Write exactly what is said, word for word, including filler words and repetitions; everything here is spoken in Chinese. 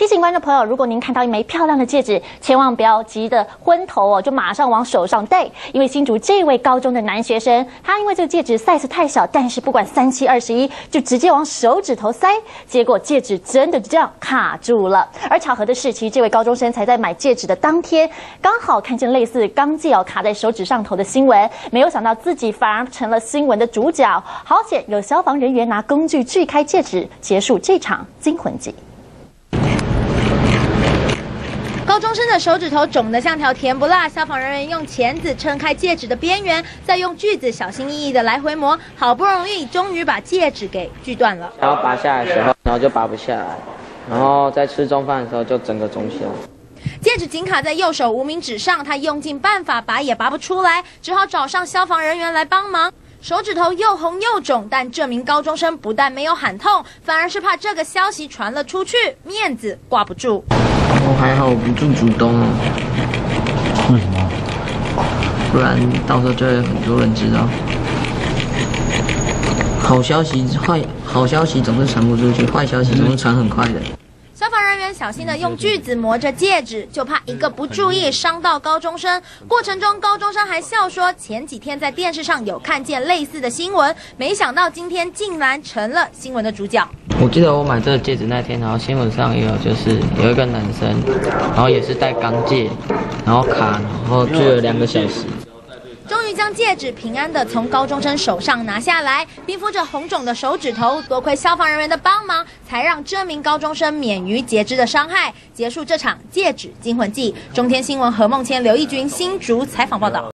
提醒观众朋友，如果您看到一枚漂亮的戒指，千万不要急得昏头哦，就马上往手上戴。因为新竹这位高中的男学生，他因为这个戒指 size 太小，但是不管三七二十一，就直接往手指头塞，结果戒指真的就这样卡住了。而巧合的是，其实这位高中生才在买戒指的当天，刚好看见类似钢戒哦卡在手指上头的新闻，没有想到自己反而成了新闻的主角。好险有消防人员拿工具锯开戒指，结束这场惊魂记。 高中生的手指头肿得像条甜不辣，消防人员用钳子撑开戒指的边缘，再用锯子小心翼翼的来回磨，好不容易终于把戒指给锯断了。 然后拔下来的时候，然后就拔不下来，然后在吃中饭的时候就整个肿起来。 戒指紧卡在右手无名指上，他用尽办法拔也拔不出来，只好找上消防人员来帮忙。手指头又红又肿，但这名高中生不但没有喊痛，反而是怕这个消息传了出去，面子挂不住。 我还好，我不住竹东哦。 为什么？ 不然到时候就会很多人知道。好消息坏，好消息总是传不出去，坏消息总是传很快的。 消防人员小心地用锯子磨着戒指，就怕一个不注意伤到高中生。过程中，高中生还笑说，前几天在电视上有看见类似的新闻，没想到今天竟然成了新闻的主角。 我记得我买这个戒指那天，然后新闻上也有，就是有一个男生，然后也是戴钢戒，然后卡，然后锯了两个小时。 终于将戒指平安地从高中生手上拿下来，冰敷着红肿的手指头，多亏消防人员的帮忙，才让这名高中生免于截肢的伤害，结束这场戒指惊魂记。中天新闻何梦谦、刘义军新竹采访报道。